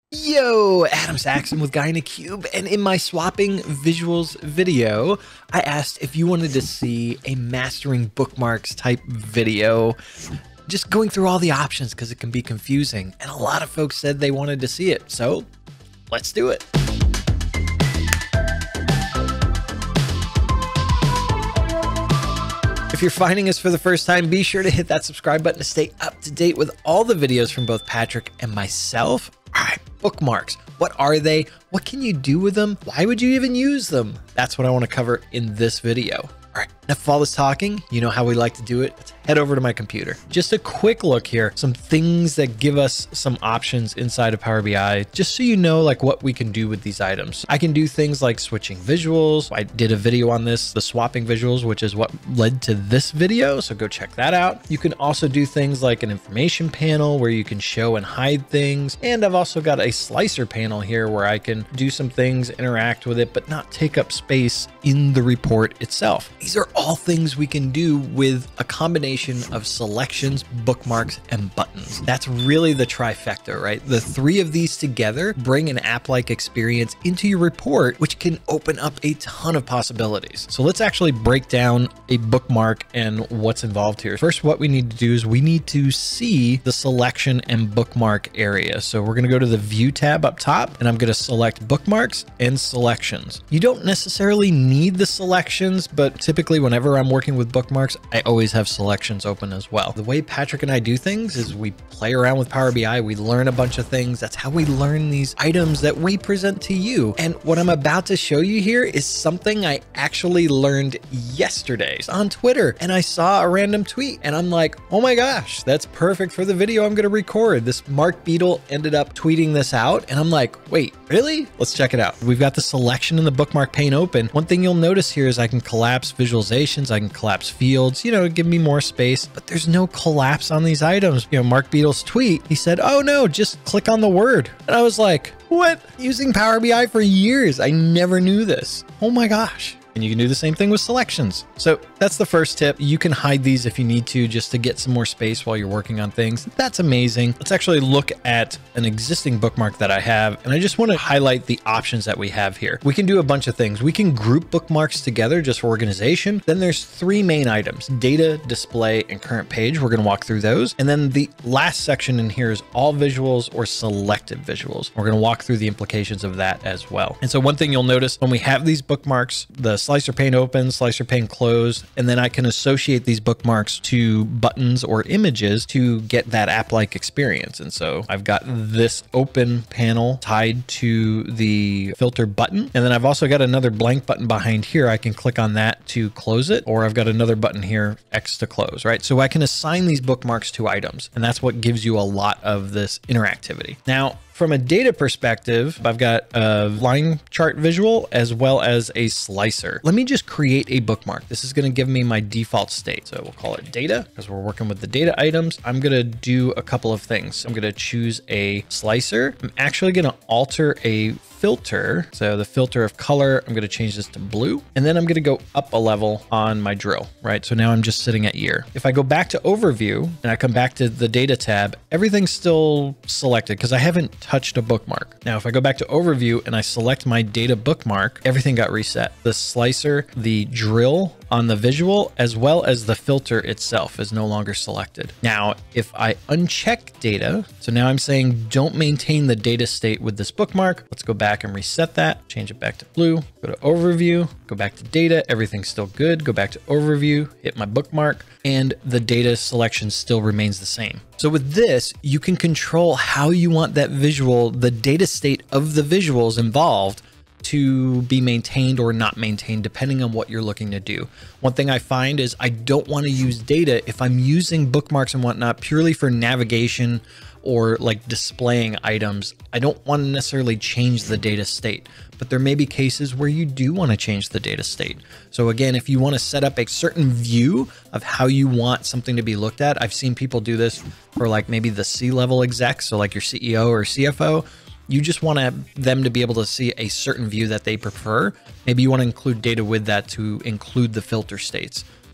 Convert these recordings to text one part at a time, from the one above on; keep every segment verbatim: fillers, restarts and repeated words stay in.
Yo, Adam Saxon with Guy in a Cube, and in my swapping visuals video, I asked if you wanted to see a mastering bookmarks type video, just going through all the options because it can be confusing, and a lot of folks said they wanted to see it, so let's do it. If you're finding us for the first time, be sure to hit that subscribe button to stay up to date with all the videos from both Patrick and myself. All right, bookmarks. What are they? What can you do with them? Why would you even use them? That's what I want to cover in this video. All right, enough of all this talking. You know how we like to do it. Let's head over to my computer. Just a quick look here. Some things that give us some options inside of Power B I, just so you know like what we can do with these items. I can do things like switching visuals. I did a video on this, the swapping visuals, which is what led to this video. So go check that out. You can also do things like an information panel where you can show and hide things. And I've also got a slicer panel here where I can do some things, interact with it, but not take up space in the report itself. These are all things we can do with a combination of selections, bookmarks, and buttons. That's really the trifecta, right? The three of these together bring an app-like experience into your report, which can open up a ton of possibilities. So let's actually break down a bookmark and what's involved here. First, what we need to do is we need to see the selection and bookmark area. So we're going to go to the View tab up top, and I'm going to select bookmarks and selections. You don't necessarily need the selections, but typically whenever I'm working with bookmarks, I always have selections open as well. The way Patrick and I do things is we play around with Power B I, we learn a bunch of things. That's how we learn these items that we present to you. And what I'm about to show you here is something I actually learned yesterday on Twitter, and I saw a random tweet and I'm like, oh my gosh, that's perfect for the video I'm going to record. This Mark Beadle ended up tweeting this out and I'm like, wait, really? Let's check it out. We've got the selection in the bookmark pane open. One thing you'll notice here is I can collapse visualizations, I can collapse fields, you know, give me more space, but there's no collapse on these items. You know, Mark Beadle's tweet, he said, oh no, just click on the word. And I was like, what? Using Power B I for years, I never knew this. Oh my gosh. And you can do the same thing with selections. So that's the first tip. You can hide these if you need to, just to get some more space while you're working on things. That's amazing. Let's actually look at an existing bookmark that I have. And I just want to highlight the options that we have here. We can do a bunch of things. We can group bookmarks together just for organization. Then there's three main items: data, display, and current page. We're going to walk through those. And then the last section in here is all visuals or selected visuals. We're going to walk through the implications of that as well. And so one thing you'll notice when we have these bookmarks, the slicer pane open, slicer pane closed, and then I can associate these bookmarks to buttons or images to get that app-like experience. And so I've got this open panel tied to the filter button. And then I've also got another blank button behind here. I can click on that to close it, or I've got another button here, X to close, right? So I can assign these bookmarks to items, and that's what gives you a lot of this interactivity. Now, from a data perspective, I've got a line chart visual as well as a slicer. Let me just create a bookmark. This is going to give me my default state. So we'll call it data because we're working with the data items. I'm going to do a couple of things. I'm going to choose a slicer. I'm actually going to alter a filter. So the filter of color, I'm going to change this to blue. And then I'm going to go up a level on my drill, right? So now I'm just sitting at year. If I go back to overview and I come back to the data tab, everything's still selected because I haven't touched a bookmark. Now, if I go back to overview and I select my data bookmark, everything got reset. The slicer, the drill on the visual, as well as the filter itself is no longer selected. Now, if I uncheck data, so now I'm saying don't maintain the data state with this bookmark. Let's go back and reset that, change it back to blue, go to overview, go back to data, everything's still good, go back to overview, hit my bookmark, and the data selection still remains the same. So with this, you can control how you want that visual, the data state of the visuals involved, to be maintained or not maintained, depending on what you're looking to do. One thing I find is I don't want to use data if I'm using bookmarks and whatnot purely for navigation or like displaying items. I don't want to necessarily change the data state, but there may be cases where you do want to change the data state. So again, if you want to set up a certain view of how you want something to be looked at, I've seen people do this for like maybe the C-level execs, so like your C E O or C F O. You just want to, them to be able to see a certain view that they prefer. Maybe you want to include data with that to include the filter states.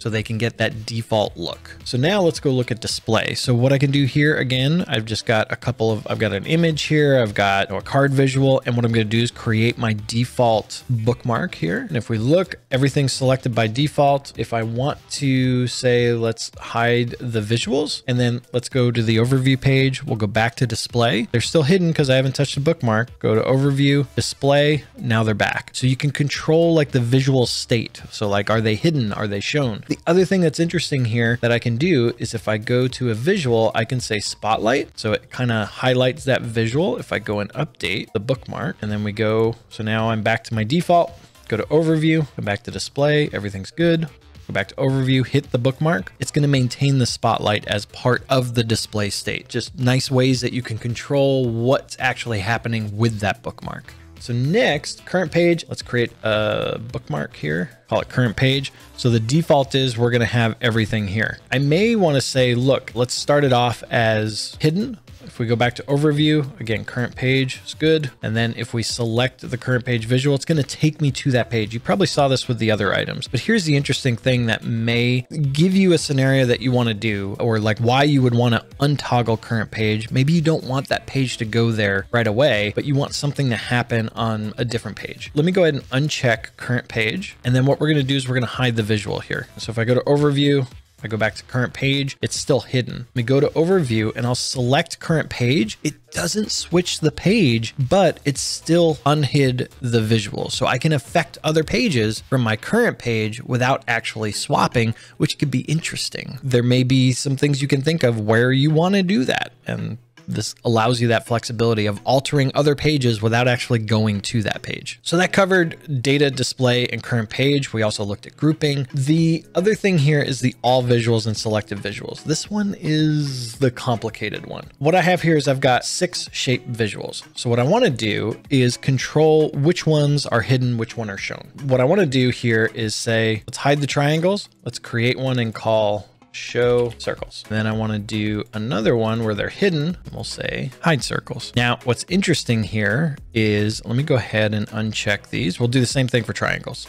so they can get that default look. So now let's go look at display. So what I can do here, again, I've just got a couple of, I've got an image here, I've got a card visual, and what I'm going to do is create my default bookmark here. And if we look, everything's selected by default. If I want to say, let's hide the visuals, and then let's go to the overview page. We'll go back to display. They're still hidden because I haven't touched the bookmark. Go to overview, display. Now they're back. So you can control like the visual state. So like, are they hidden? Are they shown? The other thing that's interesting here that I can do is if I go to a visual, I can say spotlight. So it kind of highlights that visual. If I go and update the bookmark, and then we go, so now I'm back to my default, go to overview, go back to display, everything's good. Go back to overview, hit the bookmark. It's going to maintain the spotlight as part of the display state. Just nice ways that you can control what's actually happening with that bookmark. So next, current page, let's create a bookmark here, call it current page. So the default is we're going to have everything here. I may want to say, look, let's start it off as hidden. If we go back to overview, again, current page is good. And then if we select the current page visual, it's going to take me to that page. You probably saw this with the other items, but here's the interesting thing that may give you a scenario that you want to do, or like why you would want to untoggle current page. Maybe you don't want that page to go there right away, but you want something to happen on a different page. Let me go ahead and uncheck current page. And then what we're going to do is we're going to hide the visual here. So if I go to overview, I go back to current page, it's still hidden. We go to overview and I'll select current page. It doesn't switch the page, but it's still unhid the visual. So I can affect other pages from my current page without actually swapping, which could be interesting. There may be some things you can think of where you want to do that. And this allows you that flexibility of altering other pages without actually going to that page. So that covered data, display, and current page. We also looked at grouping. The other thing here is the all visuals and selected visuals. This one is the complicated one. What I have here is I've got six shape visuals. So what I want to do is control which ones are hidden, which one are shown. What I want to do here is say, let's hide the triangles. Let's create one and call show circles. Then I want to do another one where they're hidden. We'll say hide circles. Now, what's interesting here is, let me go ahead and uncheck these. We'll do the same thing for triangles.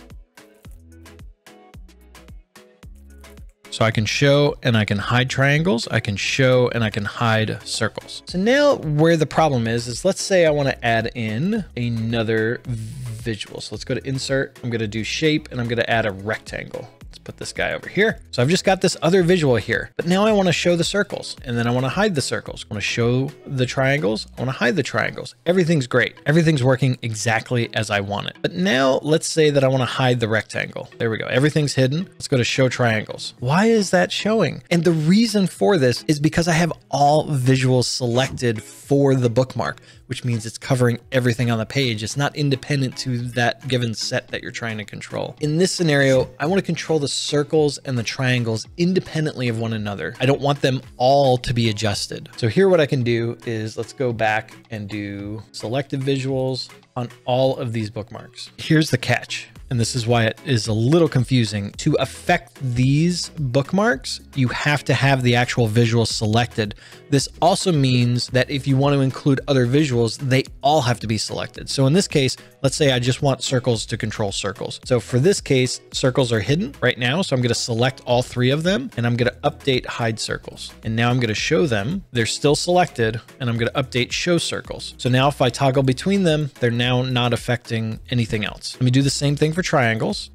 So I can show and I can hide triangles. I can show and I can hide circles. So now where the problem is, is let's say I want to add in another visual. So let's go to insert. I'm going to do shape and I'm going to add a rectangle. Let's put this guy over here. So I've just got this other visual here, but now I want to show the circles and then I want to hide the circles. I want to show the triangles. I want to hide the triangles. Everything's great. Everything's working exactly as I want it. But now let's say that I want to hide the rectangle. There we go. Everything's hidden. Let's go to show triangles. Why is that showing? And the reason for this is because I have all visuals selected for the bookmark, which means it's covering everything on the page. It's not independent to that given set that you're trying to control. In this scenario, I want to control the circles and the triangles independently of one another. I don't want them all to be adjusted. So here what I can do is let's go back and do selected visuals on all of these bookmarks. Here's the catch. And this is why it is a little confusing. To affect these bookmarks, you have to have the actual visuals selected. This also means that if you want to include other visuals, they all have to be selected. So in this case, let's say I just want circles to control circles. So for this case, circles are hidden right now. So I'm going to select all three of them and I'm going to update hide circles. And now I'm going to show them. They're still selected and I'm going to update show circles. So now if I toggle between them, they're now not affecting anything else. Let me do the same thing for triangles.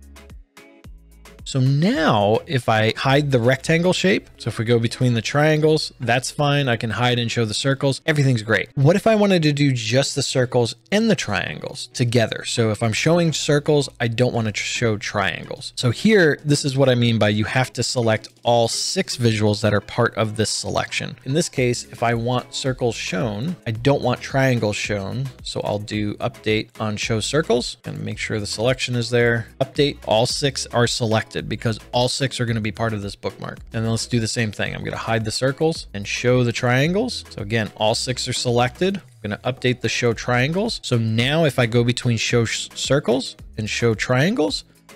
So now if I hide the rectangle shape, so if we go between the triangles, that's fine. I can hide and show the circles. Everything's great. What if I wanted to do just the circles and the triangles together? So if I'm showing circles, I don't want to show triangles. So here, this is what I mean by you have to select all six visuals that are part of this selection. In this case, if I want circles shown, I don't want triangles shown. So I'll do update on show circles and make sure the selection is there. Update, all six are selected, because all six are going to be part of this bookmark. And then let's do the same thing. I'm going to hide the circles and show the triangles. So again, all six are selected. I'm going to update the show triangles. So now if I go between show circles and show triangles,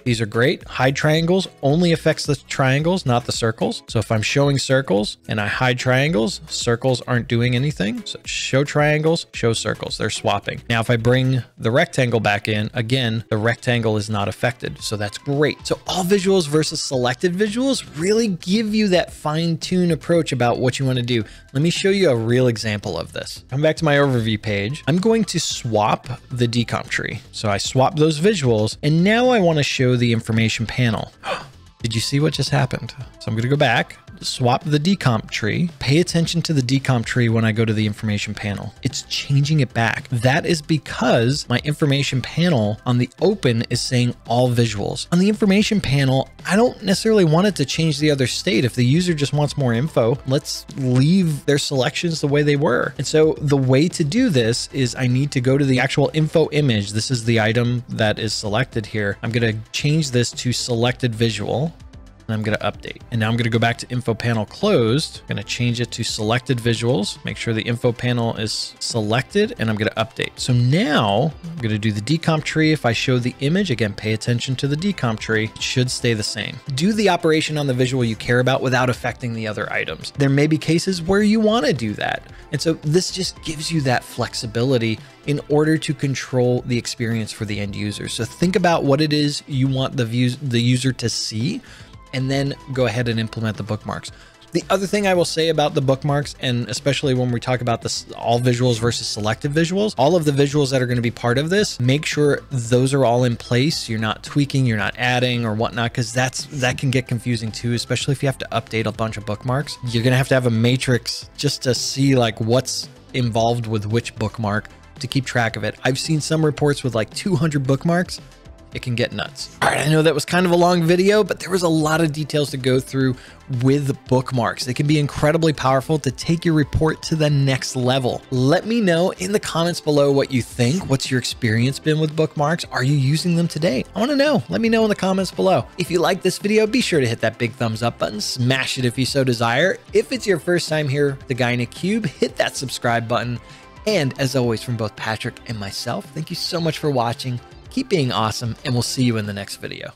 These are great. Hide triangles only affects the triangles, not the circles. So if I'm showing circles and I hide triangles, circles aren't doing anything. So show triangles, show circles, they're swapping. Now, if I bring the rectangle back in, again, the rectangle is not affected. So that's great. So all visuals versus selected visuals really give you that fine-tuned approach about what you want to do. Let me show you a real example of this. Come back to my overview page. I'm going to swap the decomp tree. So I swap those visuals, and now I want to show the information panel. Did you see what just happened? So I'm going to go back, swap the decomp tree, pay attention to the decomp tree when I go to the information panel. It's changing it back. That is because my information panel on the open is saying all visuals. On the information panel, I don't necessarily want it to change the other state. If the user just wants more info, let's leave their selections the way they were. And so the way to do this is I need to go to the actual info image. This is the item that is selected here. I'm going to change this to selected visual. And I'm going to update. And now I'm going to go back to info panel closed. I'm going to change it to selected visuals, make sure the info panel is selected, and I'm going to update. So now I'm going to do the decomp tree. If I show the image, again, pay attention to the decomp tree, it should stay the same. Do the operation on the visual you care about without affecting the other items. There may be cases where you want to do that. And so this just gives you that flexibility in order to control the experience for the end user. So think about what it is you want the views, the user to see, and then go ahead and implement the bookmarks. The other thing I will say about the bookmarks, and especially when we talk about this all visuals versus selective visuals, all of the visuals that are going to be part of this, make sure those are all in place. You're not tweaking, you're not adding or whatnot, because that's that can get confusing too, especially if you have to update a bunch of bookmarks. You're going to have to have a matrix just to see like what's involved with which bookmark to keep track of it. I've seen some reports with like two hundred bookmarks. It can get nuts. All right, I know that was kind of a long video, but there was a lot of details to go through with bookmarks. They can be incredibly powerful to take your report to the next level. Let me know in the comments below what you think. What's your experience been with bookmarks? Are you using them today? I want to know. Let me know in the comments below. If you like this video, be sure to hit that big thumbs up button. Smash it if you so desire. If it's your first time here at the Guy in a Cube, hit that subscribe button. And as always, from both Patrick and myself, thank you so much for watching. Keep being awesome, and we'll see you in the next video.